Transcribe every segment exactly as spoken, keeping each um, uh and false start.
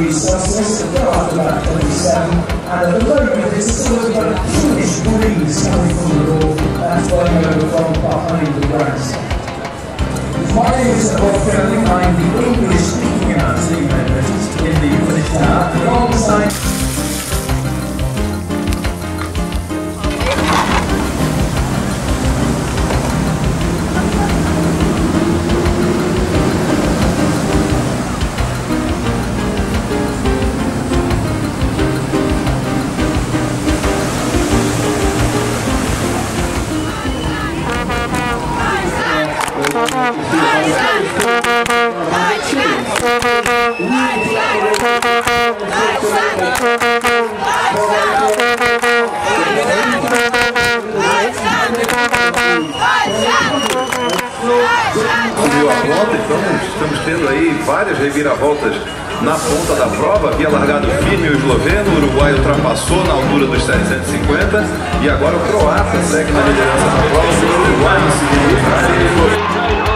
degrees Celsius, the after about twenty-seven, and at the moment it's still about a coolish breeze coming from the north, that's blowing over from behind the grandstand. My name is Bob Curling, I'm the English-speaking announcer in the British Tower, alongside Estamos tendo aí várias reviravoltas na ponta da prova. Havia largado firme o esloveno, o Uruguai ultrapassou na altura dos setecentos e cinquenta e agora o croata segue na liderança da prova, o Uruguai em segundo.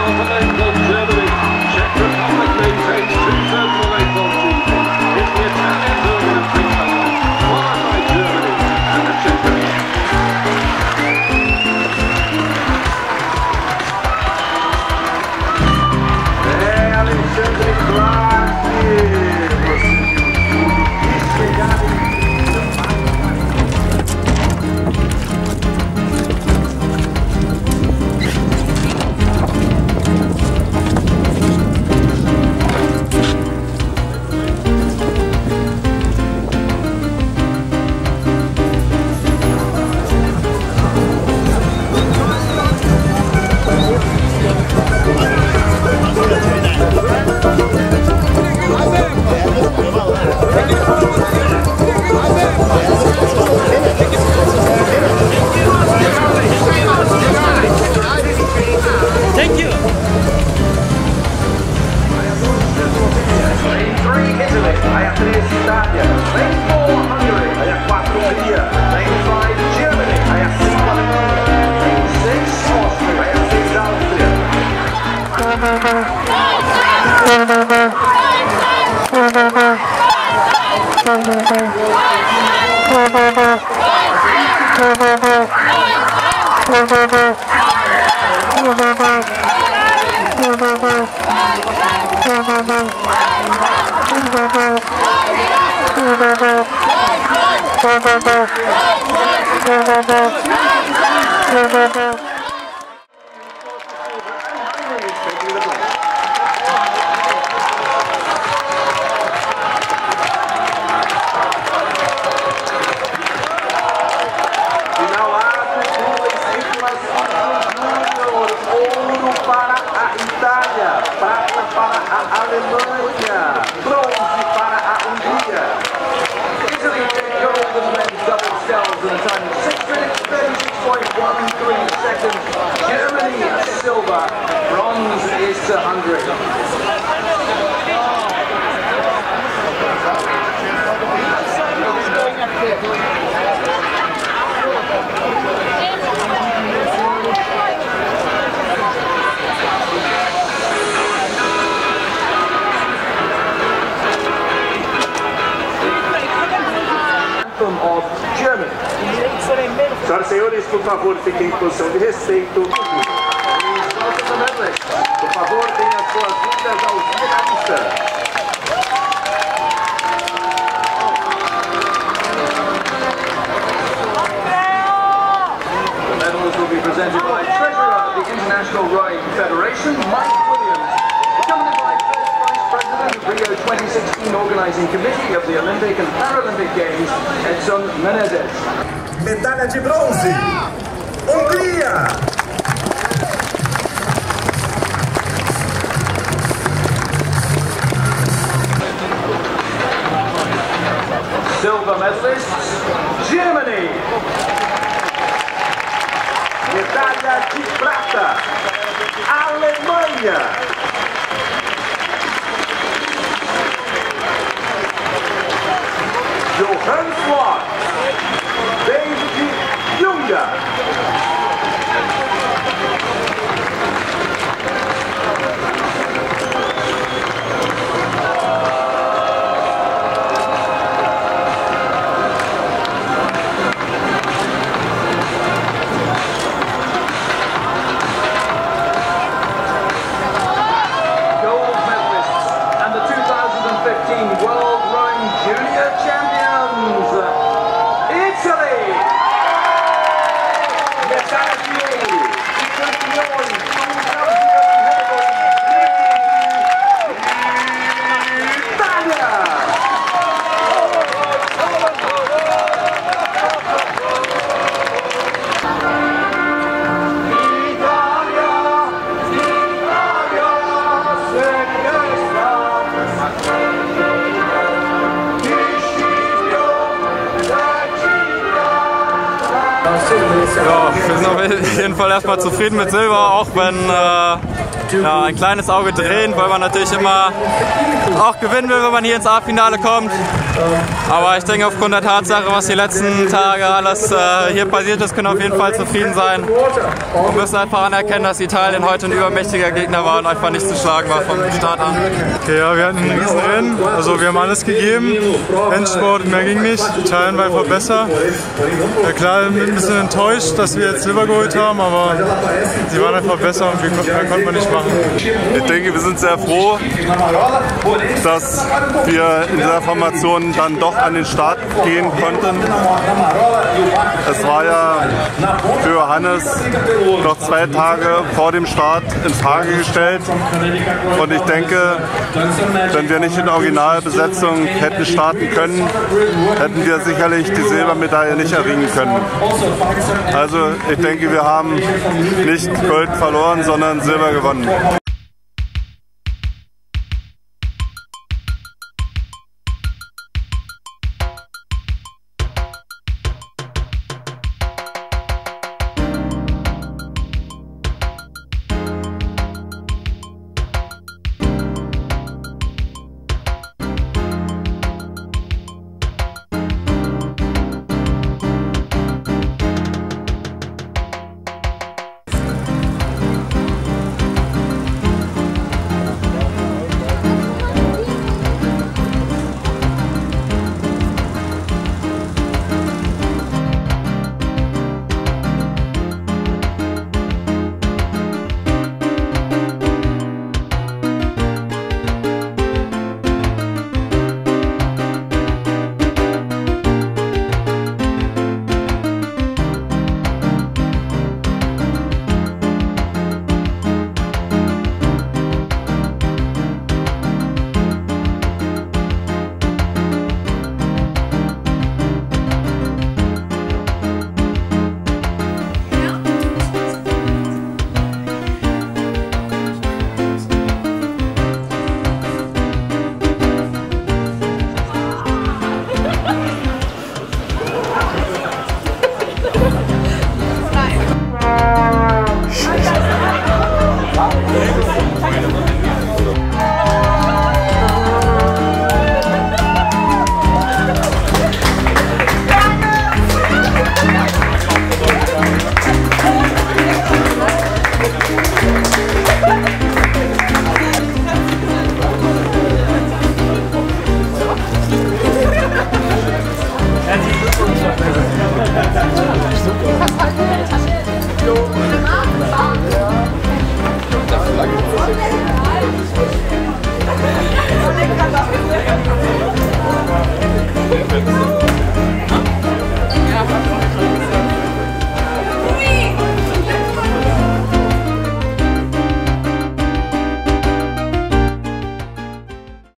Senhoras e senhores, por favor, fiquem em posição de respeito. Por favor, deem as boas-vindas aos medalhistas. The medals will be presented by Treasurer of the International Rowing Federation, Mike Williams, accompanied by First Vice President of Rio twenty sixteen Organizing Committee of the Olympic and Paralympic Games, Edson Menezes. Medalha de bronze, Hungria! Silver medalists, Germany! Medalha de prata, Alemanha! Johann Flott, David Junga. Wir sind auf jeden Fall erstmal zufrieden mit Silber, auch wenn äh, ja, ein kleines Auge drehen, weil man natürlich immer auch gewinnen will, wenn man hier ins A-Finale kommt. Aber ich denke, aufgrund der Tatsache, was die letzten Tage alles äh, hier passiert ist, können wir auf jeden Fall zufrieden sein. Wir müssen einfach anerkennen, dass Italien heute ein übermächtiger Gegner war und einfach nicht zu schlagen war vom Start an. Okay, ja, wir hatten ein Riesenrennen, also wir haben alles gegeben. Endsport, mehr ging nicht. Italien war einfach besser. Ja klar, ich bin ein bisschen enttäuscht, dass wir jetzt Silber geholt haben, aber sie waren einfach besser und wir, mehr konnten wir nicht machen. Ich denke, wir sind sehr froh, dass wir in dieser Formation dann doch an den Start gehen konnten. Es war ja für Johannes noch zwei Tage vor dem Start in Frage gestellt und ich denke, wenn wir nicht in Originalbesetzung hätten starten können, hätten wir sicherlich die Silbermedaille nicht erringen können. Also ich denke, wir haben nicht Gold verloren, sondern Silber gewonnen.